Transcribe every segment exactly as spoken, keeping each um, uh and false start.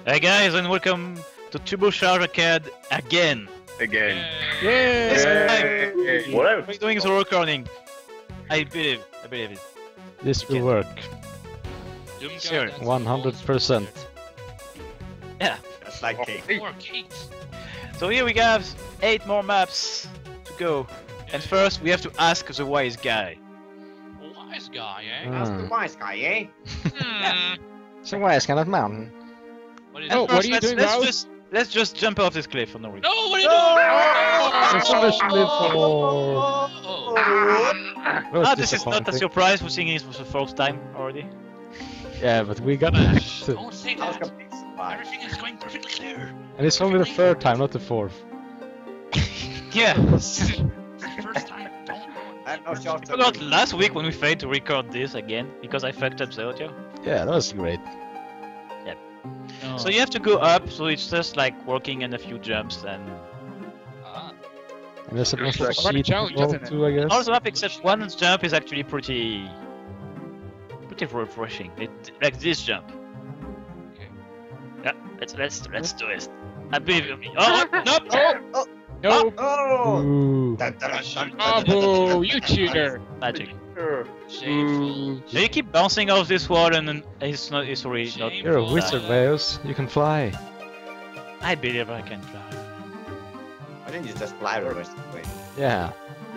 Hey guys, and welcome to Turbocharged Arcade again. Again. Yay! This Yay! time, What else? we're doing the recording. I believe, I believe it. This will work. Sure. one hundred percent. Yeah. That's like cake. More cakes. So here we have eight more maps to go. And first, we have to ask the wise guy. Wise guy, eh? Mm. That's the wise guy, eh? Hmm. So why is kind of mountain? What is And Oh, it? what first, are you let's, doing, let's Raoul? just let's just jump off this cliff for no reason. No, what are you doing? Especially for... Oh. That was Ah, this is not a disappointing. surprise. We're singing it for the first time already. Yeah, but we got Shh, it. don't say That was that. complete surprise. Everything is going perfectly clear. And it's only the third time, not the fourth. Yeah. It's the first time. Don't. I have no shot. I forgot last week when we failed to record this again because I fucked up the audio. Yeah, that was great. No. So you have to go up, so it's just like working in a few jumps and Ah. And there's a Looks bunch of like quite a sheep challenge, involved isn't it? too, I guess. all the map except one jump is actually pretty pretty refreshing. It, like this jump. Okay. Yeah, let's let's let's do it. I believe in me. Oh, nope. Oh! No! Oh! Ooh. Dun, dun, dun, dun, dun, Oh, dun, dun, dun, boo! You cheater! Magic. Sure. Shameful. So you keep bouncing off this wall and then it's not it's already not. Shame. You're a wizard, Leos. You can fly. I believe I can fly. Why didn't you just fly the rest of the way? Yeah.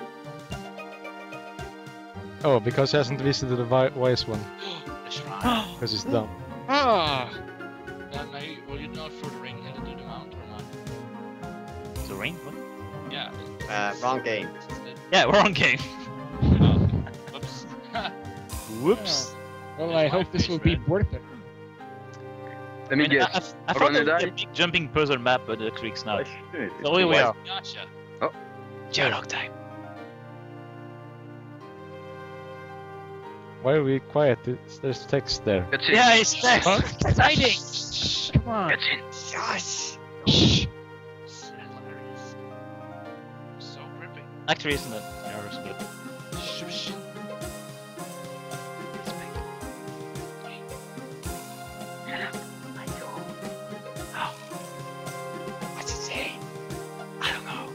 Oh, because he hasn't visited the wi- wise one. The shrine. Because he's dumb. Ah! Then I, will you not throw the ring and do the mount or not? The ring? What? Yeah. Uh, wrong game. Yeah, we're on game. Oh, Oops. Whoops. Well, That's I my hope this face, will be right? worth it. Let I, me mean, I, guess. I, I Are thought we it gonna was a die? big jumping puzzle map, but the trick's not. Shit, So here we are. Gotcha. Sherlock time. Why are we quiet? It's, there's text there. That's it. Yeah, it's next. Exciting! Shh, come on! That's it. Shush! Shh. Hilarious. So creepy. Actually, it's not nervous, but Shush. what's it saying? I don't know.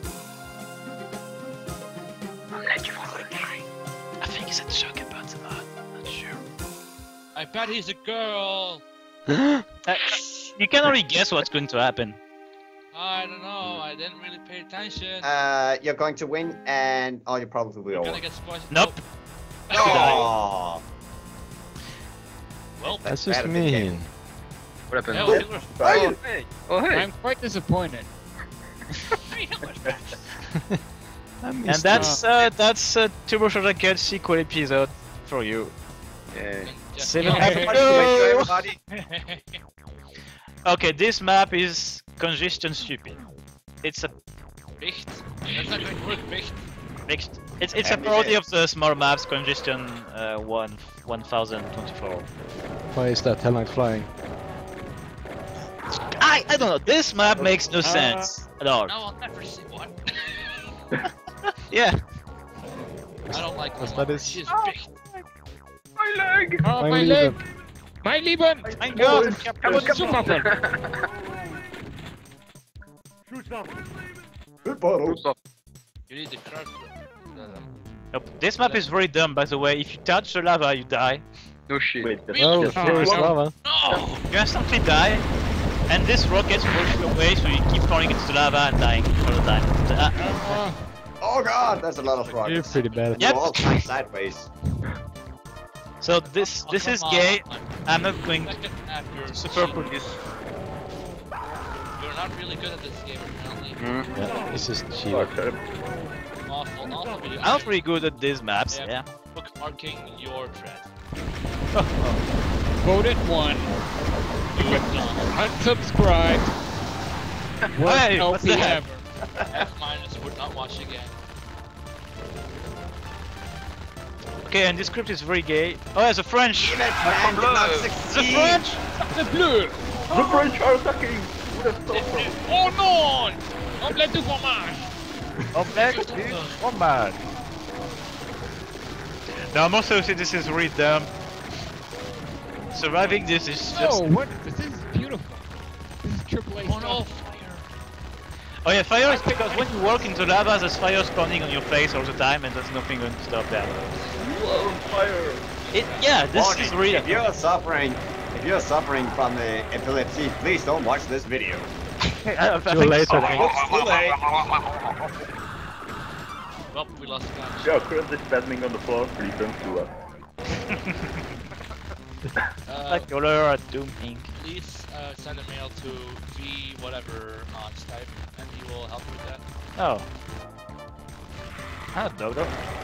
I'll let you follow me. I think it's a joke about the mod. Not sure. I bet he's a girl. Uh, you can already guess what's going to happen. I don't know. I didn't really pay attention. Uh, you're going to win, and oh, you probably will. You're gonna get spoiled. Nope. Oh! Well, That's just Bad at the game. mean. What happened? hell, you were Oh, hey. Oh, hey. I'm quite disappointed. free. How much better? I And missed that's uh, that's a Turbocharged Arcade sequel episode for you. Yeah. Just- Seven Yeah. episodes. Everybody, everybody. Okay, this map is congestion stupid. It's a Bicht. That's not going to work, Bicht. mixed. It's it's a parody of the small maps congestion uh, one one thousand twenty-four. it. Why is that hell not flying? I I don't know. This map makes no sense at all. No, I'll never see what. Yeah. I don't like What's my that mother. is- She's Bicht. My leg. Oh, My my Lieben. leg! My Lieben! My God. Come on, come Super. Good bottle. You need the crack. Nope. This map is very dumb, by the way. If you touch the lava, you die. No shit. Wait, Oh, Really? there is Oh. lava. No! You instantly die, and this rockets push you away, so you keep falling into the lava and dying all the time. So, uh, Oh, Oh god, that's a lot of You're rockets. pretty bad. Yep. They're all flying sideways. so this Oh, this come is on. gay. I'm not going to Second after super cheat. put this. You're not really good at this game apparently. Mm. Yeah, this is Oh, cheating. terrible. Awful, awful video. I'm not really good at these maps. Yeah. Yeah. Bookmarking your thread. voted one. Do it now. Unsubscribe. Worst Hey, what's L P that? ever. F minus would not watch again. Okay, and this script is very gay. Oh, there's a French. Even man did not The succeed! French. The bleu! The French are attacking. Who would have thought so? Oh non! Omelette du fromage! Object is woman. No, I'm also saying this is really dumb. Surviving this is just. Oh, what? This is beautiful. triple A Oh no, stuff. fire! Oh yeah, fire is because when you walk into lava, there's fire spawning on your face all the time, and there's nothing going to stop that. You are on fire. It, yeah, this Warning, is real. If you're suffering, if you're suffering from the epilepsy, please don't watch this video. I, I Too think late, so. I think. Too late. Well, we lost the match. We are currently standing on the floor. Please don't do us. Uh, Like color at Doom Incorporated. please uh, send a mail to V whatever on Skype, and he will help you with that. Oh. Ah, Dodo.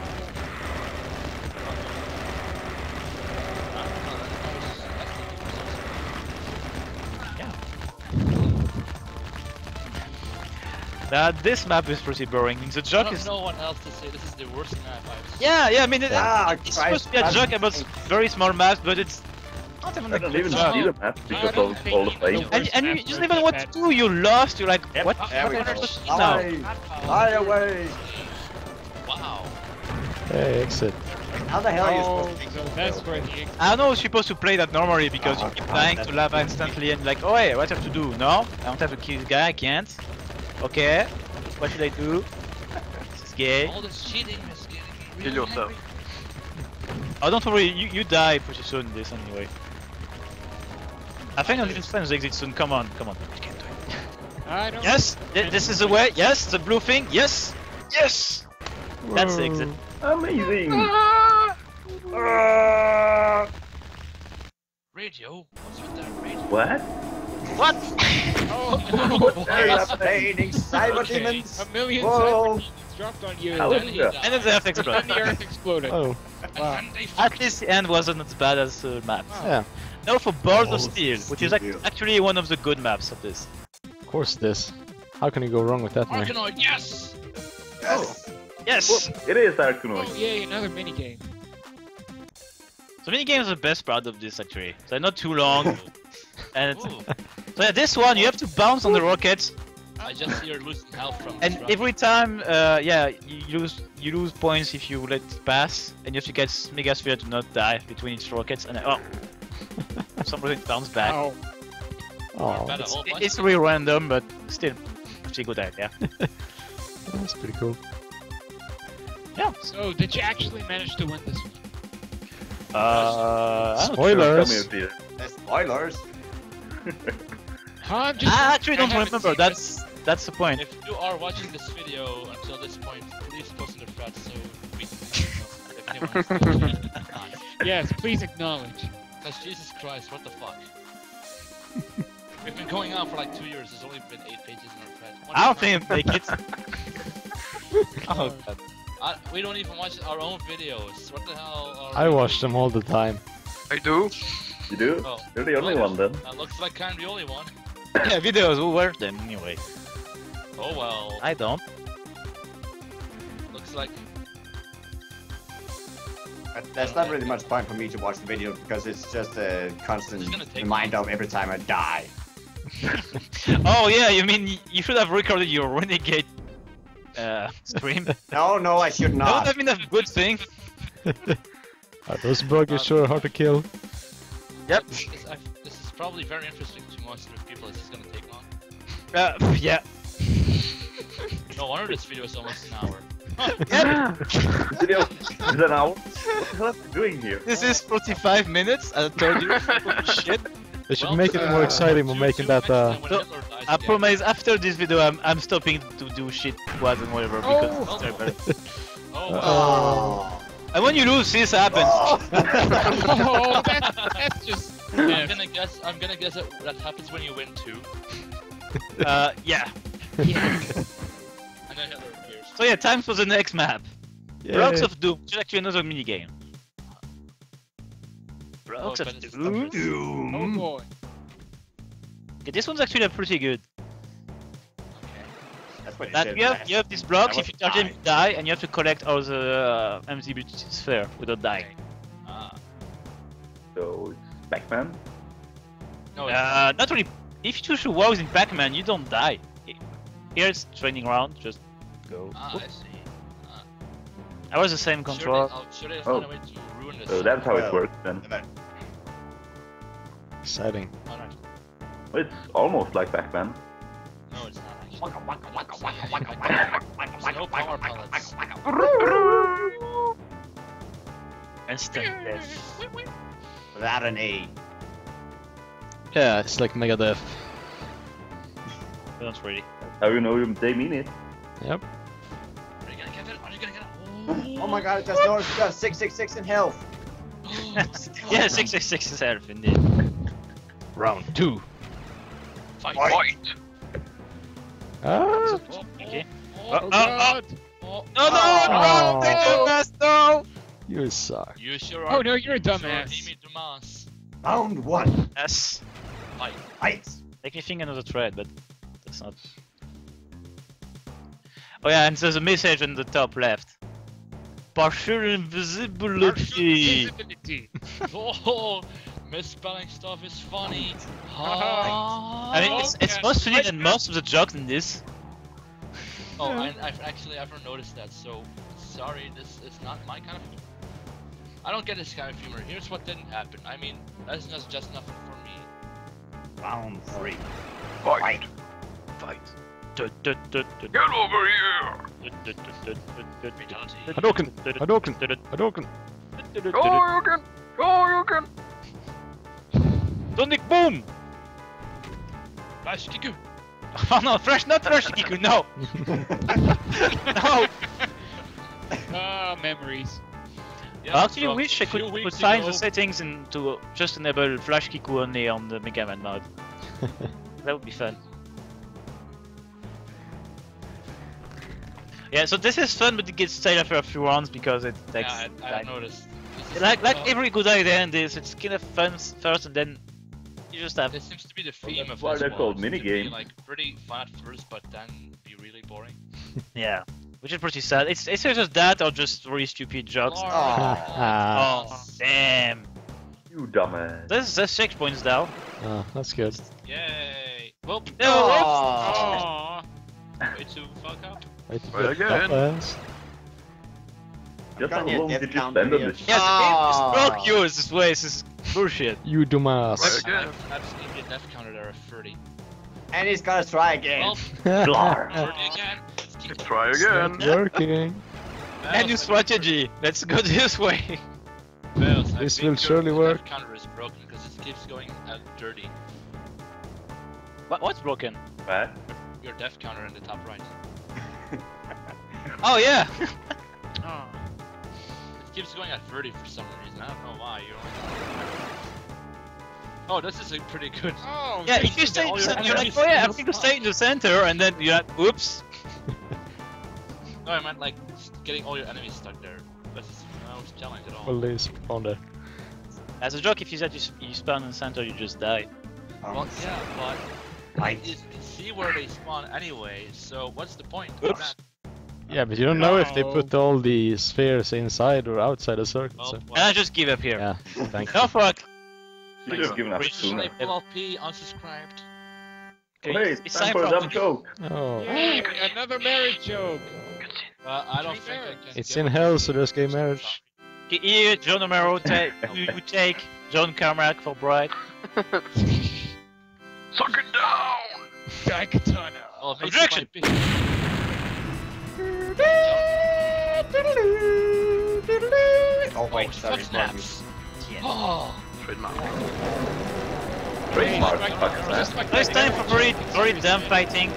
Uh, this map is pretty boring. The I joke don't is. know what else to say. This is the worst map I've seen. Yeah, yeah. I mean, it, Ah, it's supposed to be a Christ, joke about very small maps, but it's not even I a don't good even joke. see the map I because don't of think all the you flame. know. And, and you Worst just map don't even know what I've to do. You lost. You're like, Yep, what? there What we am I go. supposed to do now? Fly, fly away. Wow. Hey, exit. How the hell are you Oh, supposed to so think that's of where the I don't know. You're supposed to play that normally because you Oh, keep God, dying that's to lava bad. instantly and like, oh hey, what do I have to do? No, I don't have to kill this guy. I can't. Okay, what should I do? This is gay. All this cheating is getting me Kill really yourself. angry. Oh, don't worry. You you die pretty soon. This anyway. I think I'm even friends exit soon. Come on, come on. You can do it. I don't Yes, th- this is the way. Yes, the blue thing. Yes, yes. That's the exit. Amazing. Radio? What's with that radio? What? What? Oh, Hey, updating cyber Okay. demons. a million Whoa. cyber demons dropped on you. How and is he that? died. And then the earth then the exploded. earth exploded. Oh, Wow. And they At least the end wasn't as bad as the map. yeah. No, for Balls of Balls of Steel, which is ac- Steel. actually one of the good maps of this. Of course it is. How can you go wrong with that, man? Arkanoid, yes! Yes. Yes. It is Oh, Arkanoid. yay, another minigame. So mini games are the best part of this actually. They're not too long. And it's, Ooh, so yeah, this one you have to bounce on the rockets, I just see you're losing health from and this run. every time, uh, yeah, you lose you lose points if you let it pass, and you have to get Megasphere to not die between each rockets, and oh, somebody bounce back. Oh, Oh, Better It's, whole bunch. it's really random, but still pretty good idea. that's pretty cool. Yeah. so did you actually manage to win this one? Uh, I don't- Spoilers. Come here, Peter. Uh, Spoilers. Huh, I'm just, I actually don't I haven't remember. seen That's that's the point. If you are watching this video until this point, please post in the thread so we can if anyone is watching it. it. Yes, please acknowledge. Because Jesus Christ, what the fuck? We've been going on for like two years, there's only been eight pages in our thread. What I don't is think it make it. Oh, God. I, we don't even watch our own videos. What the hell are I we watch doing? them all the time. I do. You do? Oh, You're the only well, one then. That looks like I'm the only one. Yeah, videos. Who were them anyway? Oh well. I don't. Looks like But There's not really much point for me to watch the video because it's just a constant It's gonna take reminder of every time I die. Oh yeah, you mean y- you should have recorded your Renegade uh, stream? No, no, I should That would not. have been a good thing. Are those buggers sure hard to kill? Yep. this, I, this is probably very interesting to most of the people. This is gonna take long. Uh, yeah. No wonder this video is almost an hour. Video is an hour. What the hell are you doing here? This is forty-five minutes. I told you. Holy shit. They should Well, make it more uh, exciting by two- making two that. Uh, mentioned when So, Hitler dies I again. promise after this video I'm I'm stopping to do shit quads and whatever because Oh. it's terrible. Oh, wow. Oh. And when you lose, this happens. Oh, that's, that's just. I'm Yeah. gonna guess. I'm gonna guess that that happens when you win too, Uh, yeah. and then Hitler appears. So yeah, time for the next map. yay. Blocks of Doom, which is actually another mini game. Blocks Oh, of but it's Doom. Oh boy. Okay, this one's actually pretty good. That's what you That said you have last. you have these blocks. I If you was touch them, dying. you die, and you have to collect all the uh, M Z B sphere without dying. Ah. So it's Pac-Man. No. it's Uh, not really. If you choose to walk in Pac-Man, you don't die. Here it's training round. Just go. Ah, I see. I was the same controller. Surely, oh, surely there's Oh. no way to ruin this. So that's how it Well. works then. Exciting. Alright. It's almost like Pac-Man. No, it's not actually. There's no power pellets. Instant death. Without an A. Yeah, it's like Megadeth. Not really. How you know they mean it? Yep. Are you gonna get it? Are you gonna get it? Oh my god, I just noticed you got six six six in health. Yeah, six six six is health indeed. Round two. Fight! Fight. Ah! Okay. Oh, Oh, oh, God! Oh, No, no, Oh. no, take the best, no! You suck. you sure Oh, are. no, you're a you sure dumbass. Amy Dumas. Round one. Yes. Fight. Fight. Make me think another thread, but that's not. Oh yeah, and there's a message on the top left. Partial invisibility. Invisibility. Oh, misspelling stuff is funny. I mean, it's, it's Okay. most funny than most of the jokes in this. Oh, and I've actually ever noticed that, so sorry, this is not my kind of humor. I don't get this kind of humor. Here's what didn't happen. I mean, that's just, just nothing for me. Round three. Fight. Fight. Get Get over here! Fatality. Hadouken! Hadouken! Hadouken! Go, you can! Go, you can! Sonic boom! Flash Kiku. Oh no, fresh, not fresh Kiku, no! No! Ah, memories. Yeah, I actually so wish I a few could weeks put sign the ago- settings and to just enable Flash Kiku only on the Mega Man mode. That would be fun. Yeah, so this is fun, but it gets stale after a few rounds because it takes Yeah, I, I time. noticed. This is Like like uh, every good idea in this, it's kind of fun s- first, and then you just have. This seems to be the Well, theme that's of why this they're one, called is to be, minigame. Like pretty fun at first, but then be really boring. Yeah, which is pretty sad. It's it's either just that or just really stupid jokes. Lord. Ah. Oh damn! You dumbass. There's there's six points down. Ah, that's good. Yay! Well, No, Aw. way to fuck up. Wait to Well, get again. dumbass. Just how Got your long death did you counter spend on here. this? Yeah, the game just Ah. broke yours this way. This is bullshit. You dumbass. Well, again. I've, I've seen the death counter there at thirty. And he's gonna try again. Well, Blar. thirty again. Let's keep Try It's again. not working. And new strategy. Let's go this way. Fails. I This think will your surely death work. counter is broken because it keeps going at thirty. What, what's broken? What? Your death counter in the top right. Oh yeah. Oh. It keeps going at thirty for some reason. I don't know why. You only... Oh, this is a pretty good. Oh, Yeah, this if you is stay in all the your center, you're like, enemies oh yeah, I'm in going to the stay in the center, and then you're like, oops. No, I meant like getting all your enemies stuck there. That's no challenge at all. Well, they spawn there. As a joke, if you said you, s- you spawn in the center, you just die. Well, yeah, but Fight. you can see where they spawn anyway. So what's the point? Oops. Yeah, but you don't know if they No. put all the spheres inside or outside a circle. Well, So. And well, I just give up here. Yeah, thank you. No fuck. You should have given us Rich sooner. Yep. L P unsubscribed. Oh, hey, it's, It's time time for a for- dumb joke. Oh, Yay, another marriage joke. Uh, I don't Three think I marriage. can. it's get in one. hell, so there's gay marriage. Okay, here, John Romero, ta- you, you take John Carmack for bride. Suck it down! Daikatana. Oh, it makes Objection! it might Oh wait, Oh, sorry. foot wrong snaps. Yeah. Oh, Trademark. Hey, Trademark. just like- Fuck that. just like Now it's that. time for very, very dumb fighting.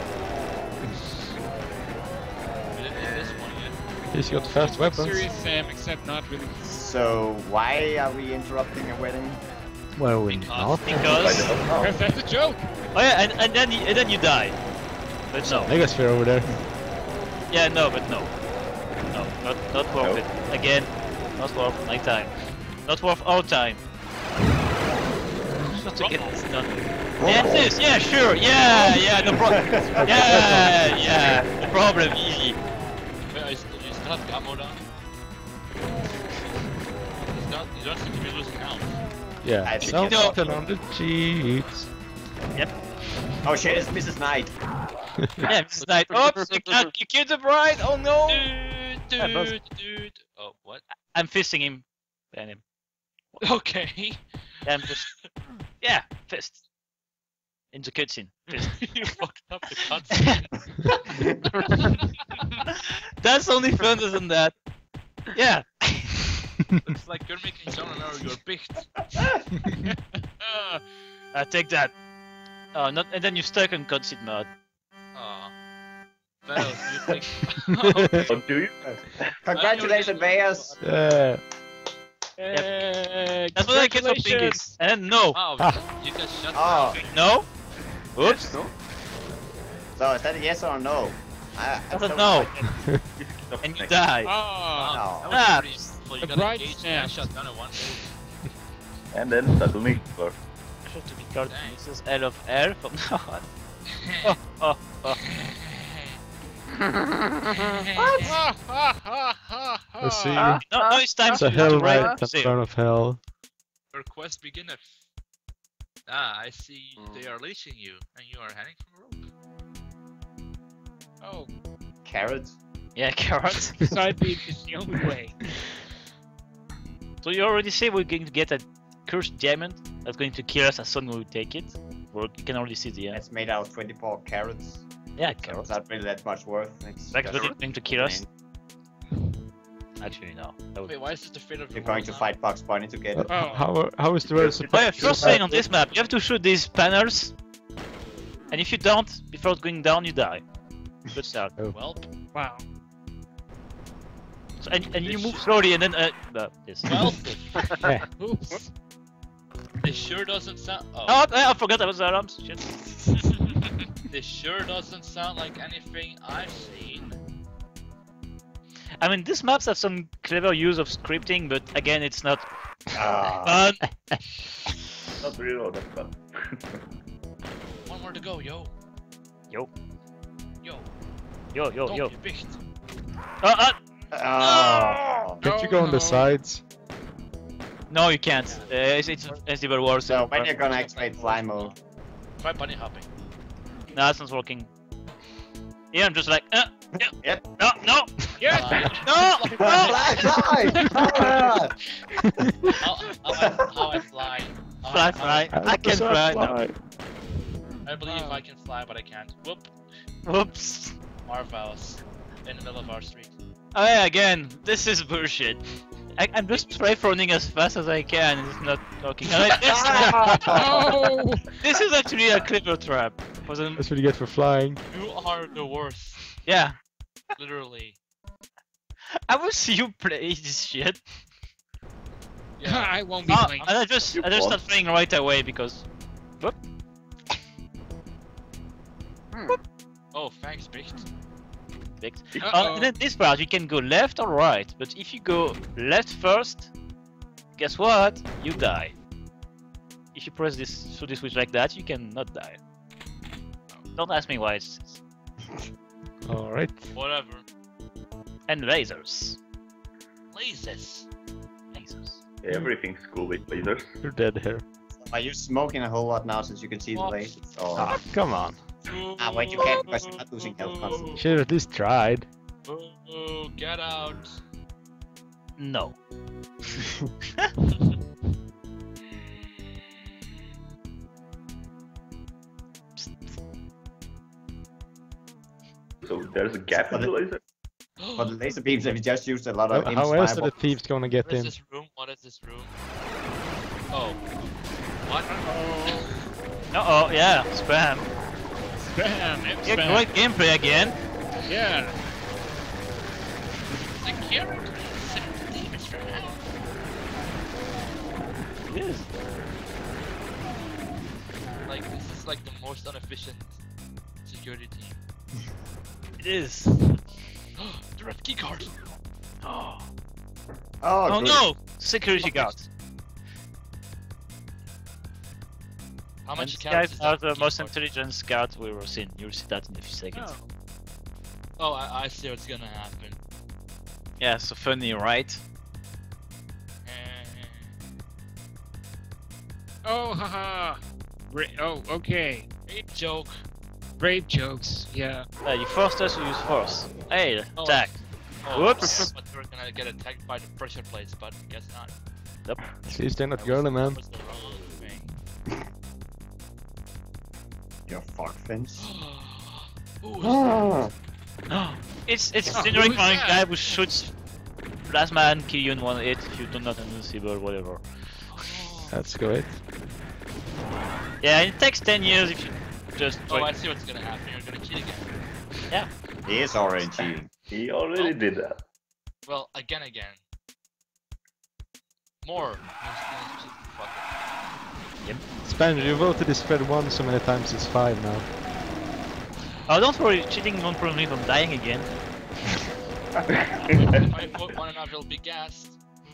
we didn't get this one yet. He's got fast weapons. Serious Sam, except not really. So why are we interrupting a wedding? Well, we Because- not. I Because. don't know. Because that's a joke. Oh yeah, and, and then you, and then you die. But no. Megasphere over there. Yeah, no, but no. No, not, not worth No. it. Again, not worth my time. Not worth our time. Just to get this done. Yeah, it is. Yeah, sure. Yeah, yeah, no problem. Yeah, yeah, no problem. Easy. Wait, I still, you still have Gamo down? It's not, you don't seem to be losing health. Yeah. I think Something it's- on the cheeks. Oh shit, it's Missus Knight. Yeah, Missus Knight. Oops, you can't, you killed the bride. Oh no. Dude, Yeah, both. dude, dude. Oh, what? I'm fisting him. Ban him. Okay. I'm just. Yeah, fist. in the cutscene. You fucked up the cutscene. That's only further than that. Yeah. It's like you're making someone know you're picked. Uh, I take that. Oh, not, and then you're stuck in cutscene mode. Aw. Well, you think. Oh, do you? Congratulations, Vegas! Yeah. Hey, That's what I get for thinking. congratulations. And then no. Oh, Ah. you can shut Oh. down. No. Oops. No? So is that a yes or a no? I, I don't know. Stop And you next. die. Oh, Wow, No. that was Ah. pretty simple. You A got bright engaged snap. and shut down in one move. And then suddenly, or To be called Dang. Missus L of L from now on. Oh, oh, oh. Let's see. No, no, it's time It's to a hell to write right, the the save. burn of hell. Your quest beginneth. Ah, I see Mm. they are leashing you, and you are hanging from a rope. Oh, Carrots? Yeah, carrot. side beat is the only way. So you already say we're going to get a cursed diamond that's going to kill us as soon as we take it. Or you can already see the end. It's made out of twenty-four carrots. Yeah, So carrot. it's not really that much worth. It's Like, just- but it's going to kill us. Actually, no. That would... Wait, why is this the fate of the You're going world to now? fight Bugs Bunny to get Uh, it. Oh. how how is the world Oh supposed yeah, to first thing on this map, you have to shoot these panels. And if you don't, before going down, you die. Good start. Well, Wow. So, and, and you move slowly and then, uh, uh this. well, Yeah. Oops. this sure doesn't sound. Oh, Oh, I forgot about the alarms. Shit. this sure doesn't sound like anything I've seen. I mean, these maps have some clever use of scripting, but again, it's not Ah. fun. not really all that fun. One more to go, yo. Yo. Yo. Yo, yo, Don't yo. be picked. Uh, uh, Oh. Can't you go on the sides? no, you can't. Uh, it's, it's it's even worse. So when you're gonna activate fly mode? Try bunny hopping. No, that's not working. Yeah, I'm just like, uh, yeah, Yep. no, no, Yes. Uh, no, no. Fly, fly! Ah! how, how, I, how I fly. How Fly, I, fly. How I does can that fly. No. fly? I believe Oh. I can fly, but I can't. Whoop. Whoops. Marvels. In the middle of our street. Oh yeah, again, this is bullshit. I, I'm just spray running as fast as I can. It's not working. No, it- this, Oh. this is actually a clever trap. For them. That's what you get for flying. You are the worst. Yeah, Literally. I will see you play this shit. Yeah. I won't be Oh, playing. and I just, You I just won. start playing right away because. Oh, thanks, picked. Fixed. Uh-oh. Uh, and then this part, you can go left or right, but if you go left first, guess what? You die. If you press this through the switch like that, you can not die. Don't ask me why it's. it's- Alright. Whatever. And lasers. Lasers. Lasers. Everything's cool with lasers. You're dead here. Are you smoking a whole lot now since you can see the What? lasers? Or... Ah, come on. Ah, wait, you can't because you're not losing health constantly. Should have at least tried. Oh, get out. No. So there's a gap in the laser. For the laser beams, have you just used a lot of How, how else are the inspirable- thieves gonna get What is in? this room? What is this room? Oh. What? Uh oh, yeah, spam. Spam. and Yeah, spam. great gameplay again. Yeah. Security. Demons for now. It is. Like, this is like the most inefficient security team. It is. The red key card. Oh, Oh, oh good. no! Security guard. How And much these counts guys is are that the key most card? intelligent guards we've ever seen. You'll see that in a few seconds. Oh. Oh, I, I see what's gonna happen. Yeah, so funny, right? Eh. Oh, haha. Ra- oh, okay. Great joke. Great jokes. Yeah. Uh, you forced us to use force. Hey, Oh. attack. Oh, Whoops. But we're gonna get attacked by the pressure plates, but guess not. At least they're not That was- girly, man. that was the wrong thing. You fuck Vince. Who is It's it's Oh, generic who's one that? guy who shoots plasma and kill you in one hit if you do not invincible, whatever. that? That's great. Yeah, it takes ten years if you just Oh, try. I see what's gonna happen. You're gonna cheat again. He is already cheating. He already did that. Well, again, again. More. He's gonna cheat. Fuck it. Spanish, you voted this thread one so many times it's five now. Oh, don't worry, cheating won't prevent me from dying again. If I vote one enough, it'll be gassed.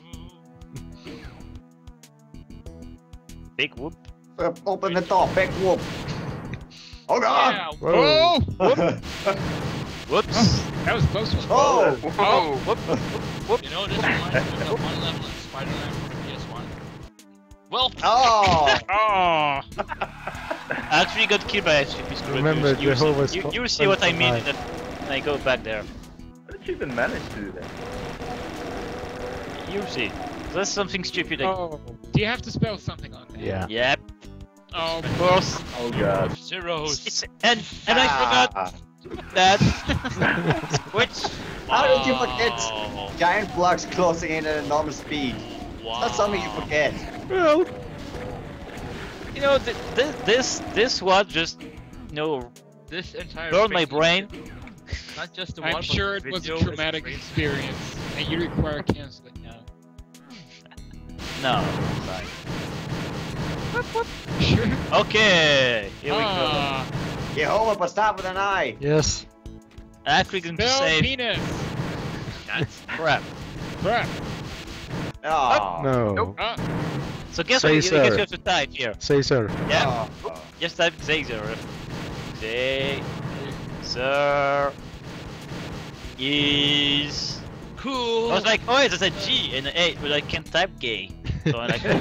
Big whoop. Uh, Open the door, big whoop. Oh god! Yeah. Whoa! Whoops. That was a close one. Oh! Oh, whoop. You know, this reminds me of that one level in Spider-Man for the P S one. Well, Oh! Oh, I actually got killed by H P Screw. Remember, you, Jehovah's you, co- you will see what I mean High. in the- when I go back there. How did you even manage to do that? You'll see. That's something stupid. Like, oh. Do you have to spell something on that? Yeah. Yep, Oh, of course. Oh god. zeros. It's, and and I forgot Ah. that. Which? How did you forget? Wow. Giant blocks closing in at enormous speed. Wow. That's something you forget. Well, You know, th th this this was just, you know, This entire burned my thing, brain. Not just the I'm one, sure but it the was a video is traumatic crazy. experience, and you require canceling now. No. Sure. Okay, here we go. Ah, Jehovah, but start with an I. yes. Actually going to spell save penis. that's crap. Crap. Oh. No. Ah, So guess Say what? You, sir. guess you have to type here. Say sir. Yeah. Oh. Just type Zazer. Say, sir, is. Cool. I was like, oh, yeah, there's a G and an A, but I can't type gay. So I'm like,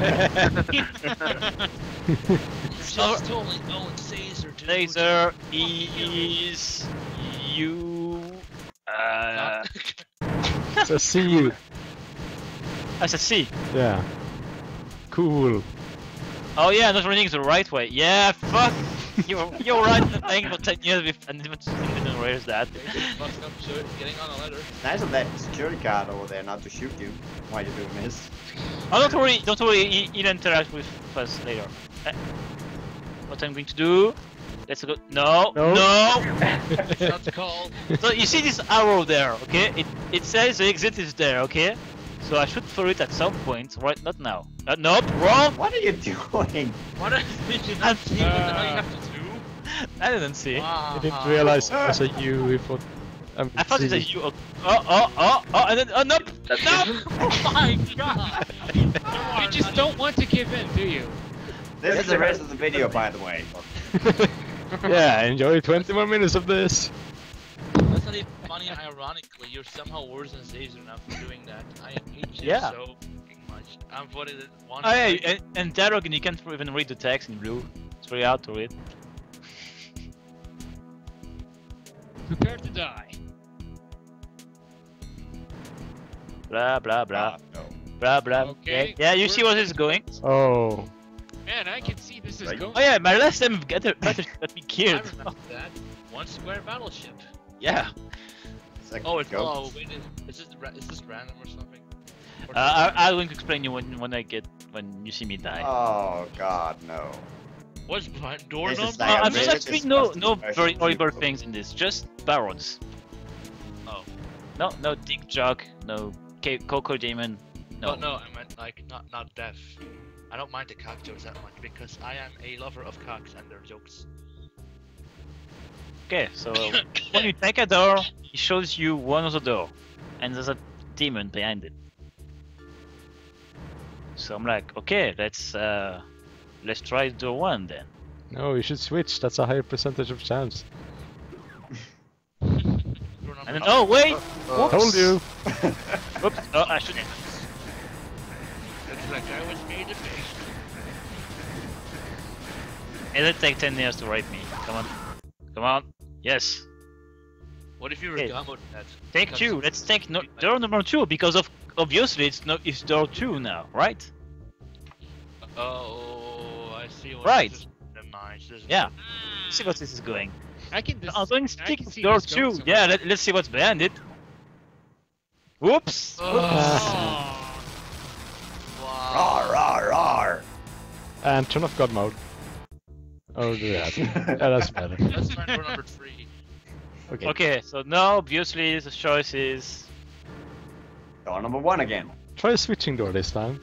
Just totally own Caesar, dude. Zazer is you. Uh, So see you. I said C. Yeah. Cool. Oh yeah, not running the right way. Yeah, fuck. You're you're right. Been playing for ten years with, and didn't even realize that. Fucked up shit, getting on a letter. Nice of that security guard over there not to shoot you while you're doing this. Oh, don't worry, don't worry. He, he'll interact with us later. Uh, what I'm going to do? Let's go. No, No. no. That's called. So you see this arrow there, okay? It it says the exit is there, okay? So I should follow it at some point, right? Not now. Uh, nope, wrong. What are you doing? What did you not see what the hell you have to do? I didn't see. Wow. I didn't realize it was a U. We thought. Um, I thought it C. was a U. Oh, oh, oh, oh, oh, and then oh nope, That's nope. Oh my god! you just don't want to give in, do you? This is the rest of the video, by the way. Yeah, enjoy twenty more minutes of this. That's not even funny. Ironically, you're somehow worse than Caesar now for doing that. I hate you Yeah. so fucking much. I'm voted it one. Oh yeah, and, and Darogan, you can't even read the text in blue. It's very hard to read. Prepare to die. Blah blah blah. No. Blah blah. Okay, Yeah, yeah, you see we're- where this is going? Oh. Man, I can see this is Right. going. Oh yeah, my last time got got got me I killed. remember that. One square battleship. Yeah. It's like Oh, it's goats. oh wait, is, is this ra- is this random or something? Or Uh, I, I'm going to explain you when when I get when you see me die. Oh god, no. what's behind door This is number? like Uh, a I'm just really actually no disgusting no version very of horrible Super. things in this. Just barons. Oh. No no dick jock. No K- Coco Demon. No. Oh, no, I meant like not not deaf. I don't mind the cock jokes that much because I am a lover of cocks and their jokes. Okay, so when you take a door, it shows you one of the door, and there's a demon behind it. So I'm like, okay, let's uh, let's try door one then. No, you should switch. That's a higher percentage of chance. Door And number then, oh wait, Uh, Told you. whoops, oh I shouldn't. Looks like I was made to be. It'll take ten years to rape me. Come on, come on, yes. What if you Okay. were with that? Take Because- two. Let's take no door number two because of obviously it's no it's door two now, right? Oh, I see what Right. this is. Never mind, this is- Yeah. let's see what this is going. I can. Dis- I'm going I stick can see door this going two. somewhere. Yeah, let, let's see what's behind it. Whoops! Oh. Wow. Rawr, rawr, rawr. And turn off God mode. Oh, do that. Yeah, that's better. Let's try door number three. Okay. Okay, so now obviously the choice is. Door number one again. Try a switching door this time.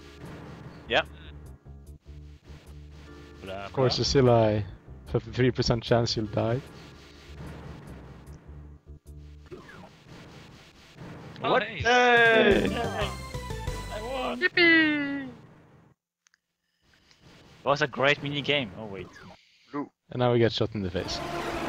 Blah, Of course, blah. there's still a fifty-three percent chance you'll die. Oh, What? hey. Hey! I won! Yippee! That was a great mini game. Oh wait. And now we get shot in the face.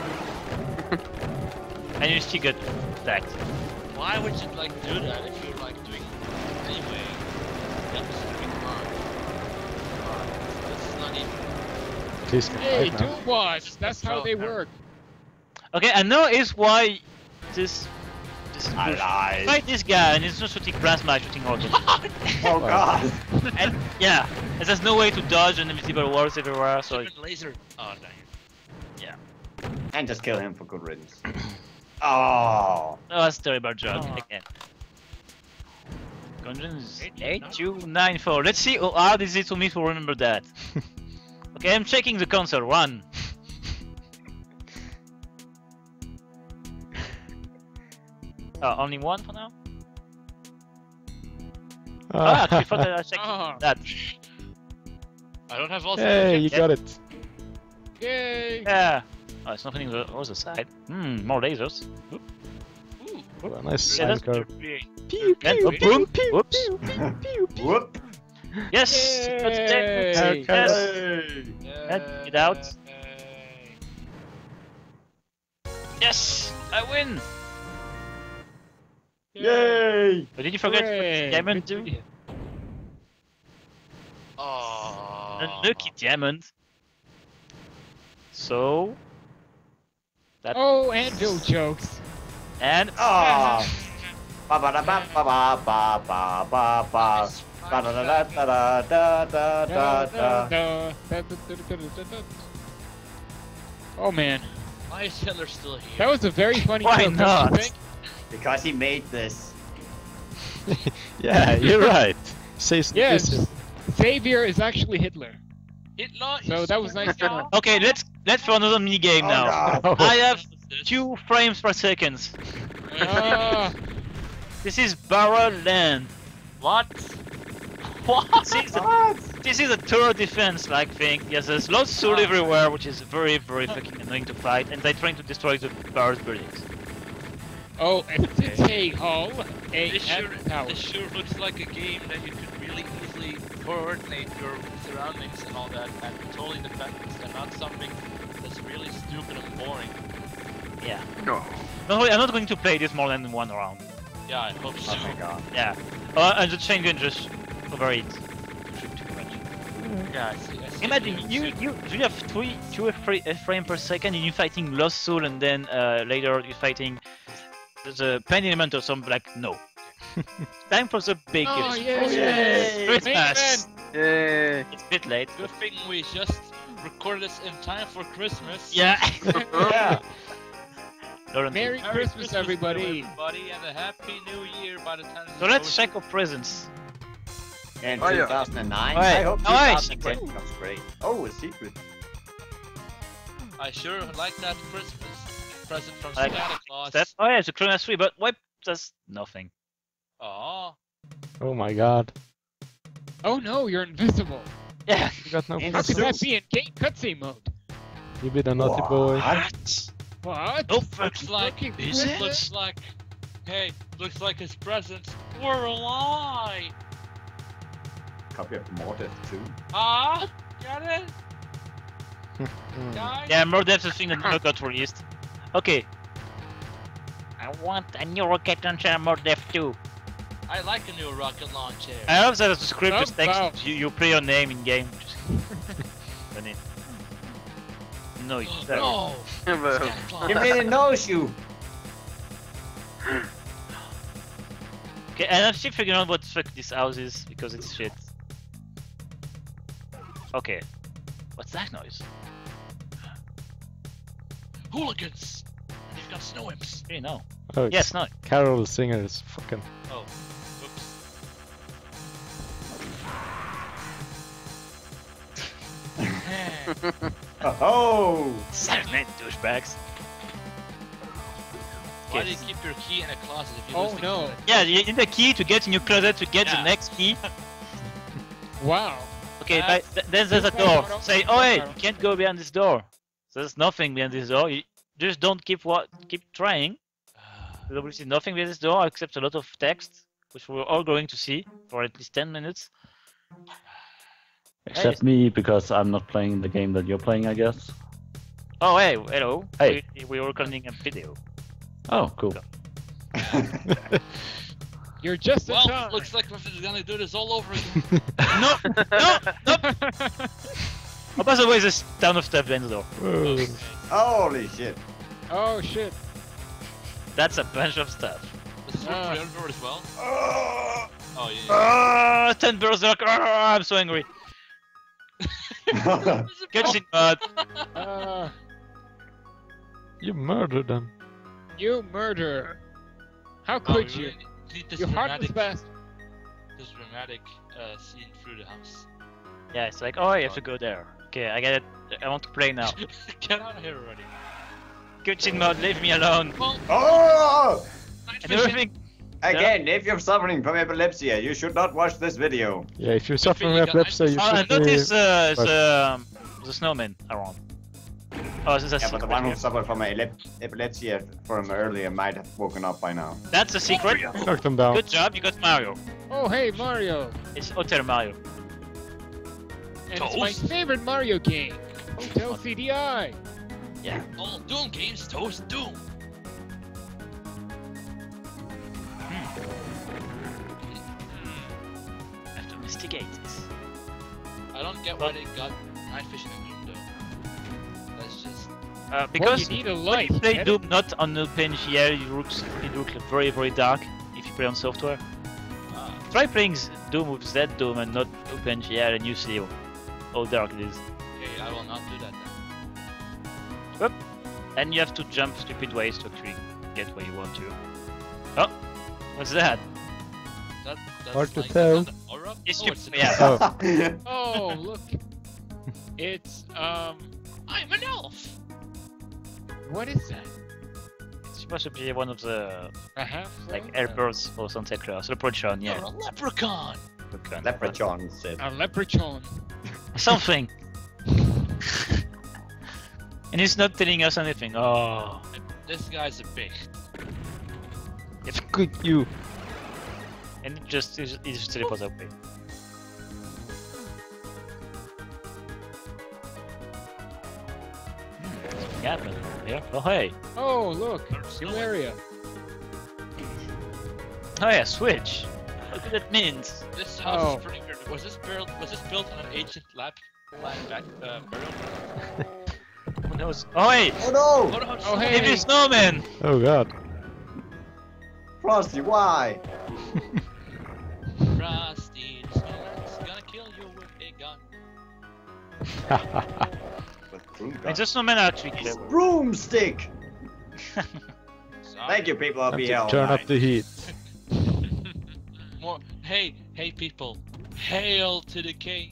And you still get attacked. Why would you like do that if you're like doing anyway? That was doing fine. This is not even. At least Hey, right now. dual boss. That's how they work. Okay, and now is why this. This is bullshit. Alive. Fight this guy, and it's not shooting plasma, shooting rockets. Oh god. And yeah, and there's no way to dodge and invisible walls everywhere, so. Shipment laser. Oh, dang. And just kill him for good riddance. Oh. Oh, that's terrible job Oh. again. Conjunctions eight two nine four. Let's see how hard is it to me to remember that. Okay, I'm checking the console. One. Oh, only one for now? Ah, I thought that I checked Oh. that. I don't have all Hey, you Yeah. got it. Yay! Yeah. Oh, it's nothing on the other side. Hmm, more lasers. Ooh. Well, nice Yeah, sine that's curve. Pew, pew, boom, whoops. Whoop. Yes! Yay! That's dead. Hey. Yes! Hey. And get out. Yay. Yes! I win! Yay. But did you forget Hooray. what diamond Good do? job. Oh. Unlucky diamond. So... That... Oh, anvil jokes. And... Oh. Ba ba da ba ba ba ba ba ba ba. Ba da da da da da da da da da. Oh man, Why is Hitler still here? that was a very funny Why joke, don't not? you think? Because he made this. Yeah, you're right. Say s- Yes, listen. Savior is actually Hitler. Hitler So is that was nice coming done. Okay, let's let's for another mini game Oh, now. God. Oh. I have This. two frames per second. Ah, This is Barra Land. What? What? This is a, this is a tower defense like thing. Yes, there's lots of soul everywhere, which is very very fucking annoying to fight, and they're trying to destroy the Barra's buildings. oh, it's a hull, a This sure, F tower. this sure looks like a game that you could really easily coordinate your surroundings and all that and totally defend it, and not something that's really stupid and boring. Yeah. No. Don't worry, I'm not going to play this more than one round. Yeah, I hope so. Oh my god. Yeah. Uh, and the chain gun just overheat. Shoot too much. Yeah, I see. I see Imagine what you should- you you have three two frame frame per second, and you're fighting Lost Soul, and then uh, later you're fighting the Pain Element or something. Like no. Time for the big. Oh, it's yeah, yeah. Christmas. Yay. It's a bit late. Good thing we just recorded this in time for Christmas. Yeah. Yeah. Lauren, Merry Merry Christmas, to everybody. everybody, and a happy New Year by the time. this So is let's over. check our presents. In Oh, yeah. two thousand nine, Oh, yeah. I hope Oh, yeah. two thousand ten becomes great. Oh, a secret. I sure like that Christmas present from Like Santa Claus. That oh yeah, it's a Christmas tree, but what does nothing. Aw. Oh my god. Oh no, you're invisible. Yeah. You got no In How presents. could that be in game cutscene mode? You be the naughty boy. What? What? No Looks fucking. like Looking Is it it? looks like hey, looks like his presents were a lie. Copy of Mordeath two. Ah, get it? Mm. Guys? Yeah, more that's the thing that never got released. Okay. I want a new rocket launcher, more Def two. I like a new rocket launcher. I love that the script just Some text bounce. you, you play your name in game. Just run it. No, you don't. No! Well, Santa Claus. You made a nose you. Okay, and I'm still figuring out what the fuck this house is because it's shit. Okay. What's that noise? hooligans. They've got snow imps. Hey, no. Oh, it's Yes, no. Carol Singer's fucking. Oh, whoops. Oh! Silent douchebags. Why do you Yes. keep your key in a closet if you Oh, lose the no. key? Yeah, you need the key to get in your closet to get the Yeah. next key. Wow. Okay, That's- but th- then there's a No, door. no, no, Say, no, oh hey, no. you can't go behind this door. So there's nothing behind this door. You just don't keep what keep trying. There's obviously nothing behind this door except a lot of text, which we're all going to see for at least ten minutes. Except me, because I'm not playing the game that you're playing, I guess. Oh hey, hello. Hey. We, we were recording a video. Oh, cool. You're just in Well, time. looks like we're gonna do this all over again. No, no, no. Oh, by the way, there's a ton of stuff behind the door. Whoa. Holy shit. Oh shit. That's a bunch of stuff. Does this work Ah. for the other door as well? Oh! Oh yeah. Ah, ten berserk. Ah, I'm so angry. yeah. Get in mud. Uh, You murdered them. you murderer. How Oh, could we you? really need this Your heart was dramatic, best. this dramatic uh, scene through the house. Yeah, it's like, oh, you have to go there. Okay, I get it. I want to play now. Get out of here already. Good in mode, leave me alone. Well, Oh! night And vision. everything. Again, if you're suffering from epilepsy, you should not watch this video. Yeah, if you're suffering you from got epilepsy, you Oh, should and be... notice uh, but- the, um, the snowman around. Oh, this is a Yeah, but secret. the one who here. suffered from elep- epilepsy from earlier might have woken up by now. That's a secret. Knock them down. Good job, you got Mario. Oh hey Mario. It's Hotel Mario. And it's my Toast. favorite Mario game. Hotel C D I. All Doom games, Toast Doom. I have to investigate this. I don't get why they got night vision in Doom though. That's just Uh, Well, because you need a when light. you play get it? Doom not on Open G L, it looks, it looks very, very dark if you play on software. uh, Try playing Z- Doom with Z Doom and not Open G L and you see how dark it is. okay. I will not do that then. And you have to jump stupid ways to actually get where you want to. Oh, what's that? That, that's Hard to like tell. another aura? It's oh, you- it's an yeah. Oh. Oh look. It's um. I'm an elf. What is that? It's supposed to be one of the A half. like helpers or Santa Claus. Leprechaun, You're yeah. a leprechaun. Leprechaun. Leprechaun said. A leprechaun. Something. And he's not telling us anything. Oh. This guy's a bitch. Good you. And it just he just- he just teleports away. Hmm, yeah, but yeah. Oh hey. Oh look. There's New no way. area. Oh yeah, switch. What do that means? This house Oh. is pretty weird. Was this built? Was this built on an ancient lab, lab back uh, burial? Who knows? Oh hey, Oh no! Oh, no, Oh, hey. maybe snowman. Oh god. Frosty, why? Frosty the Snowman's gonna kill you with a gun. With broom And gun. the snowman are actually It's clever. broomstick! Sorry. Thank you, people of Have B to L. turn up the heat. More. Hey, hey, people! Hail to the king!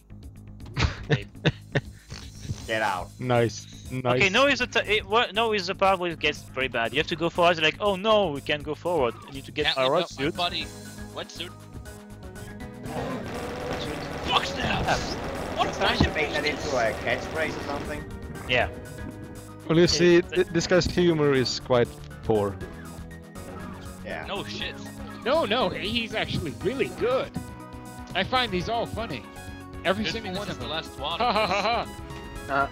Get out. Nice. Nice. Okay, no is the t- it, what, no is the part where it gets very bad. You have to go forward. Like, oh no, we can't go forward. You need to get Can't our leave road out my suit. buddy. Wetsuit. Fuck snaps! What a I bunch should of make that bitches. into a catchphrase or something. Yeah. Well, you Okay, see, but- th- this guy's humor is quite poor. Yeah. No shit. No, no, he's actually really good. I find these all funny. Every Good single thing one this of is the them. last one. Ha ha ha ha.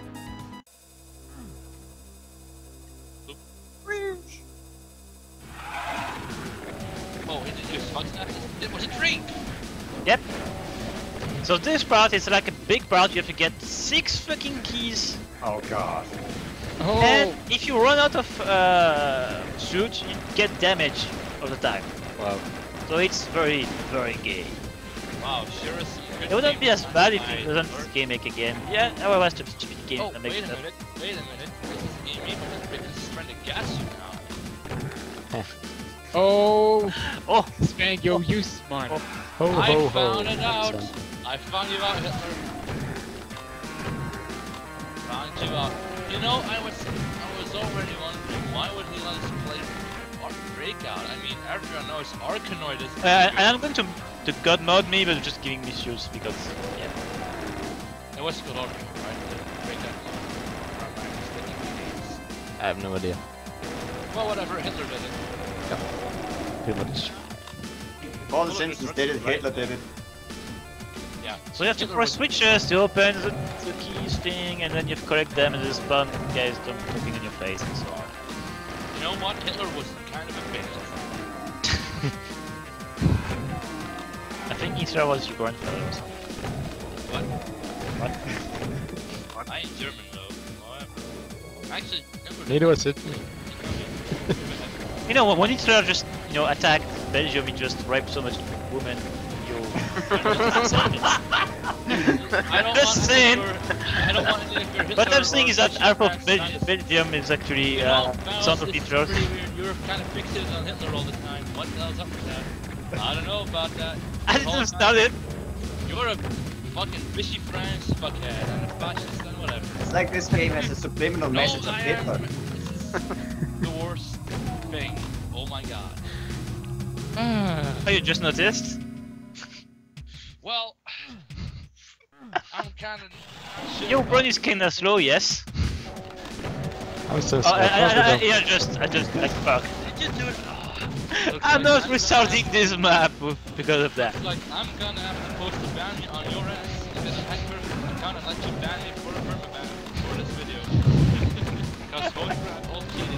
Oh, he didn't use fuck snaps. It was a drink. Yep. So this part is like a big part. You have to get six fucking keys. Oh god. Oh, And if you run out of uh, suit, you get damage all the time. Wow. So it's very, very gay. Wow, sure is some good It wouldn't game be as bad if design it wasn't work. gimmick again. Yeah, I was a stupid game. Oh, that wait makes a sense. minute. Wait a minute. This is me because because he's trying to gas you now. Oh, Oh, Spango, you smart. Oh. Ho ho I ho. found it out. Son. I found you out, Hitler. Found you out. You know, I was I was already wondering why would he let us play Arc Breakout? I mean, everyone knows Arkanoid is. uh, and I'm going to to god mode me, but just giving misuse because yeah. It was called Arkanoid, right? The Breakout. Or am I mistaken the names? I have no idea. Well, whatever. Hitler did it. Pretty much. All the Simpsons did it, Hitler did it. Yeah. So you have to Hitler press was- switches to open the, the keys thing, and then you collect them and just spawn guys don't talking in your face and so on. You know what? Hitler was kind of a bitch. I think Israel was your grandfather or something. What? What? I ain't German though. Whatever. Actually, never. Neither was it. You know, when Hitler just, you know, attacked Belgium, he just raped so much women. You. I don't Just want saying. any of your- I don't want any of your Hitler What I'm saying or is that Russian half of fans Bel trying to- Belgium is actually You uh, know, Val's, son of this is Hitler. pretty weird. You're kind of fixated on Hitler all the time. What the hell's up with that? I don't know about that. I The whole didn't time, start it. You're a fucking Vichy France fuckhead and a fascist and whatever. It's like this game has a subliminal No, message of I am. Hitler. This is the worst thing. Oh my god. Oh, you just noticed? Well, I'm kind of. Your brain is kinda slow, yes. I was just. Oh, I, I, I, I, yeah, just, I just, like, fuck. Did you do it? Oh. Look, I'm like, not I'm restarting gonna- this map with- because of that. Like, I'm gonna have to post a ban on your ass if it's a hacker account and let you ban me for a permaban for this video. Because holy crap, all cheating.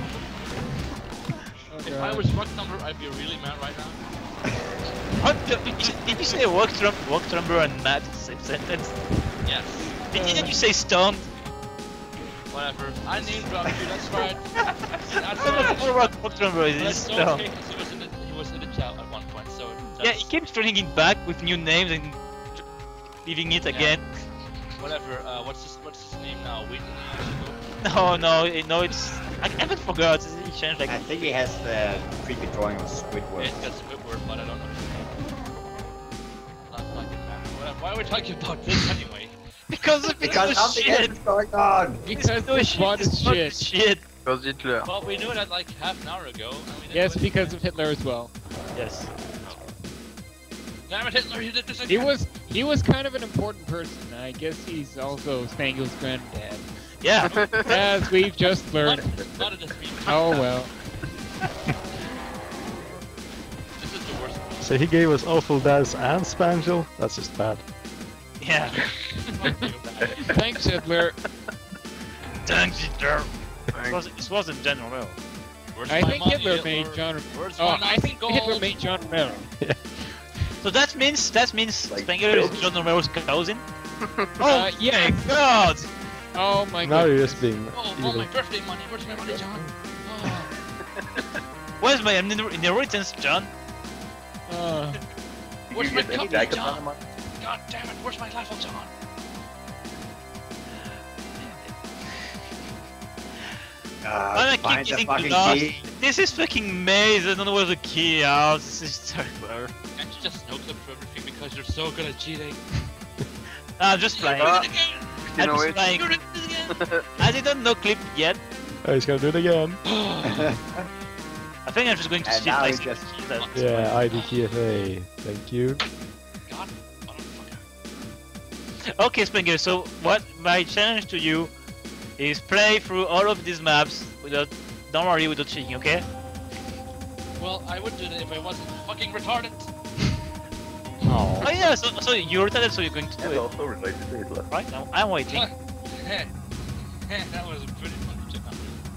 If I was Rock Number, I'd be really mad right now. What the, did, you, did you say walk trump, walk trumper and mad in the same sentence? Yes. Did, didn't you say stoned? Whatever. I name dropped you, that's right. That's Some of right. the walk, walk trumper is That's stoned. okay, because he was in the, he was in the chat at one point, so. Yeah, that's- he keeps turning it back with new names and leaving it Yeah. again. Whatever, uh, what's his, what's his name now? Wait, No, no, it- no, it's. I haven't forgot. He changed like. I think he has the creepy drawing of Yeah, Squidward. it's got Squidward, but I don't know his name. Not fucking matter. Why- Why are we talking about this anyway? Because of Because this something shit. is going on! Because No this shit, bot is this bot shit. is shit. Because Hitler. Well, we knew that like half an hour ago. I mean, Yes, it- because of Hitler as well. Yes. Damn it, Hitler, you did this He again. was he was kind of an important person. I guess he's also Spangel's granddad, Yeah. as we've just learned. Not, not in this meme. Oh well. This is the worst. so he gave us awful dads and Spangel? That's just bad. Yeah. Fuck you. Thanks, Hitler. Thanks, Hitler. It wasn't, it wasn't General Romero. Where's I my think money, Hitler made John. Where's Oh, my I Nazi think gold? Hitler made John Romero. So that means that means Like Spengler is Bill? John Romero's cousin. Uh, Oh yeah. my God! Oh my Now god. you're just being Oh, oh, evil. my birthday money. Where's my money, John? Oh. Where's my inher- inheritance, John? Uh, Where's you my get any company, jacket John? on him? God damn it, where's my level, John? Ah, Why do I find keep the getting fucking lost? key. This is fucking maze. I don't know where the key is. This is terrible. Can't you just no clip for everything because you're so good at cheating? I'm just playing. Ah. You did it again! You I'm know just it. playing. You did it again! I didn't no clip yet. Oh, he's gonna do it again. I think I'm just going to And steal now my he just- key then. Yeah, I D T F A. Thank you. God, motherfucker. Okay, Springer, so what my challenge to you is play through all of these maps without, don't worry, without cheating, okay? Well, I would do that if I wasn't fucking retarded. Oh. Oh yeah, so, so you're retarded, so you're going to do And it, also related to Hitler. right? I'm, I'm waiting. That was a pretty funny joke.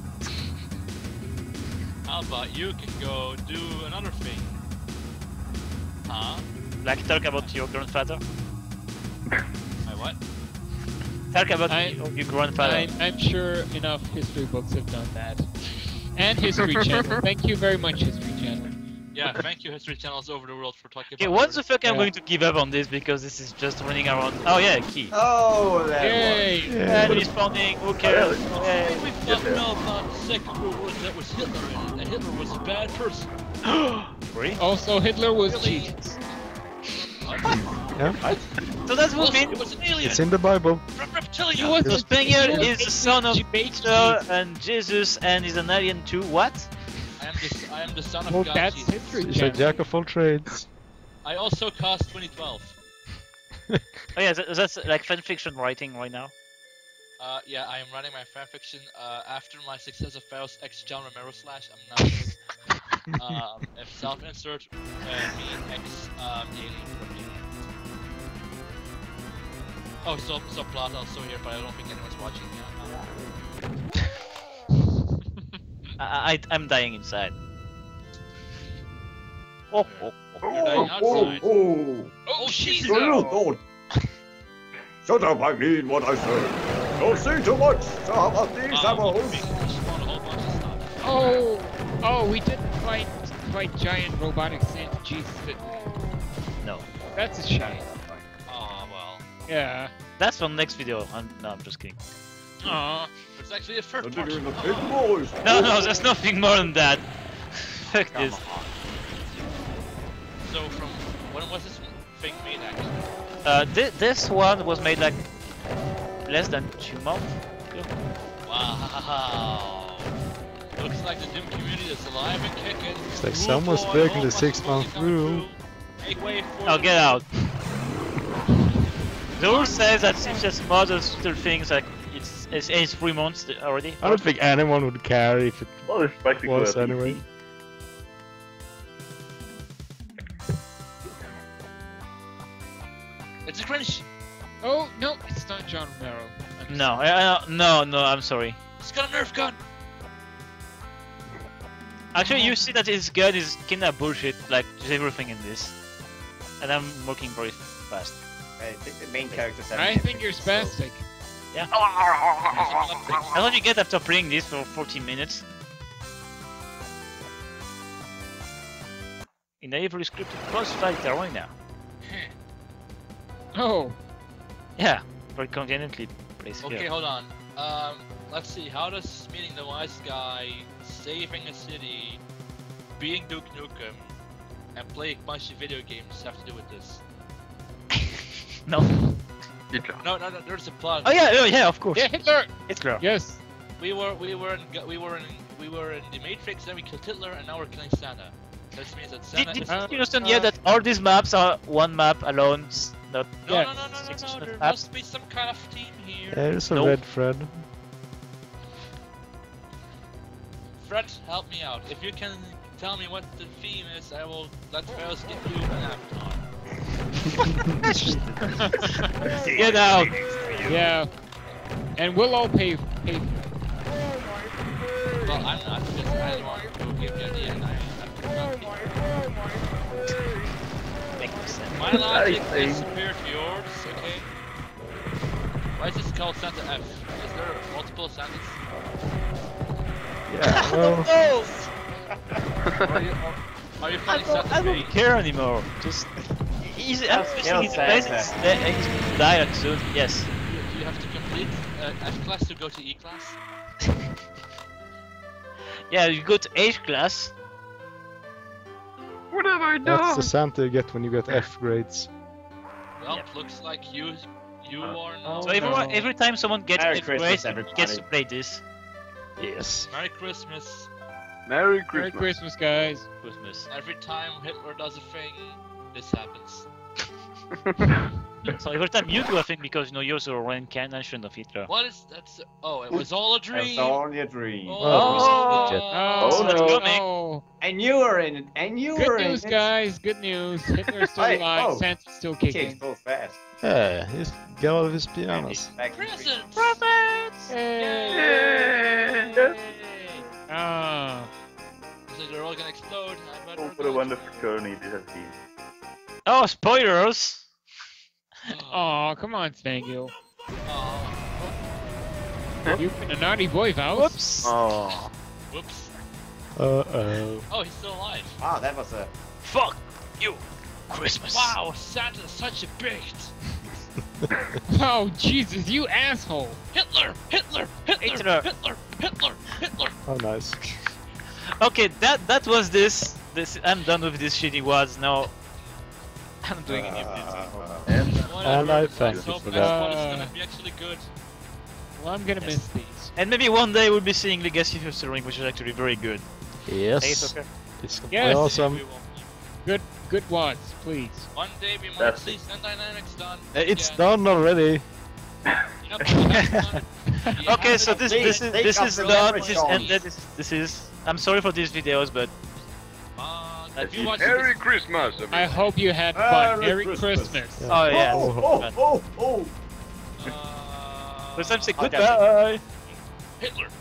How about you can go do another thing? Huh? Like, talk about your grandfather. My what? Talk about I- your, your grandfather. I'm, I'm sure enough history books have done that. And History Channel. Thank you very much, History Channel. Yeah, thank you, History Channels over the world for talking Okay, about once the fuck I'm Yeah. going to give up on this because this is just running around. Oh yeah, key. Oh, that Yay! And responding, who cares? Oh, Hey. We Yeah, fucked yeah. up, Second World War that was Hitler in it, and Hitler was a bad person. Really? Also, Hitler was Really? Jesus. Yeah, So that's what Also, mean. it was an alien. it's in the Bible. Re- reptilian. He was So Spaniard He is was the son of debate Hitler Jesus. and Jesus, and is an alien too. What? I am the I am the son of Well, God. that's Jesus. history, He's a Jack. jack of all trades. I also cast twenty twelve. Oh yeah, that, that's like fan fiction writing right now. Uh, yeah, I am running my fanfiction. Uh, after my success of Faust X John Romero slash, I'm now um, if self-insert uh, me X um, alien from alien. Oh, so subplot also here, but I don't think anyone's watching yet. I, I I'm dying inside. Oh, oh, oh. You're dying outside. oh. Oh, she's No, no, don't. Shut up, I mean what I say. Don't say too much. So how about these Wow, apples? we spawned a whole bunch of stuff. Oh, oh, we didn't fight fight giant robotic Santa Jesus, did we? No, That's a shame. Oh well. Yeah. that's for next video. I'm, no, I'm just kidding. Aw. It's actually a third What part. are you doing, the big boys? No, no, there's nothing more than that. Fuck Come this. on. So from when was this thing made actually? Uh, thi- this one was made like less than two months ago. Wow. Looks like the Doom community is alive and kicking. It's like Rude someone's boy, breaking whole the bunch of six-month money coming rule. through. Make way for Oh, the- get out. The rule says that if just models little things like it's it's, it's three months already. I don't think anyone would care if it Well, it's practically was a anyway. It's a cringe. Oh no, it's not John Romero. I'm No, I, I, no, no. I'm sorry. It's got a Nerf gun. Actually, you see that his gun is kinda bullshit. Like there's everything in this, and I'm working very fast. I think the main character's sorry. I think you're spastic. Yeah. That's what you get after playing this for forty minutes. In a heavily scripted boss fight arena. Oh, Yeah, very conveniently placed Okay, here. hold on. Um, let's see. How does meeting the wise guy, saving a city, being Duke Nukem, and playing a bunch of video games have to do with this? No. No, no, no. There's a plot. Oh yeah, oh, yeah, of course. yeah, Hitler. Hitler. Yes. We were, we were in, we were in, we were in the Matrix. Then we killed Hitler, and now we're killing Santa. This means that Did, Santa did is. you Uh, understand uh, yet that all these maps are one map alone, s- not No, Yeah. no, no, no, Six no, no. There maps. must be some kind of team here. There's a Nope. red thread. Fred, help me out. If you can tell me what the theme is, I will let Ferris give you an avatar. Get out! Yeah. And we'll all pay pay for it. Well, I'm not, because I don't want to give you the and I have to Makes sense. My logic I is see. superior to yours, okay? Why is this called Santa F? Is there multiple Santas? Yeah, well, Or are you, or, are you I playing don't, Santa I don't F? care anymore. Just he's I'm Just fishing kill his place. Santa. He's, uh, he's died soon. Yes. Do you have to complete uh, F class to go to E class? Yeah, you go to H class. What have I that's the Santa you get when you get F grades. Well, Yep. looks like you you Uh, are now. So everyone, no. every time someone gets Merry F Christmas, grades, everybody. gets to play this Yes. Merry Christmas. Merry Merry Christmas. Christmas, guys. Christmas. Every time Hitler does a thing, this happens. So every time you do a thing because you know you're the reincarnation of Hitler. What is that's? Oh, it was all a It's dream. all your dream. Oh, Oh, shit. Oh, Oh, no. no. And you were in it. And you were Good in news, it. guys. Good news. Hitler's still Hey, alive. oh. Santa's still Changed kicking. so fast. Yeah, he's got all of his pianos. Back in the street. presents. Profits! Hey. Yeah. Ah. So they're all gonna explode. I better Oh, what a go. wonderful journey this has been. Oh, spoilers! Oh, come on, Spangil. Aw. You've been a naughty boy, Faust. Whoops! Oh. Whoops. Uh-oh. Oh, he's still alive. Ah, that was a. Fuck you! Christmas! Wow, Santa's such a bigot. Oh, Jesus, you asshole. Hitler! Hitler! Hitler! Hitler. Hitler! Hitler! Hitler! Oh, nice. Okay, that that was this. This I'm done with these shitty wads now. I'm doing a new build. And And I Whatever, thank let's you hope for next that. one is gonna be actually good. Well, I'm gonna Yes. miss these. And maybe one day we'll be seeing Legacy Fostering, which is actually very good. Yes. Hey, it's okay. It's Yes. awesome. We will. Good, good wads, please. One day we might That's see Sun Dynamics done. Uh, It's again. done already. Yep, we have done. We Okay, have so it. this They- this is they this got is the done. leverage This is on. ended. This, this is. I'm sorry for these videos, but Uh, If if you you- watch Merry this, Christmas, I everyone. hope you had Merry fun. Merry Christmas. Christmas. Yeah. oh yeah. Oh, oh, oh, oh. uh, But I'm saying Okay. goodbye. Hitler.